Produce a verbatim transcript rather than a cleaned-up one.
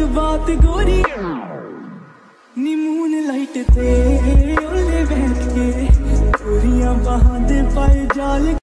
बात गोरी नी moon light ते ओले बैठ के गोरियां बाहां दे पाए जाल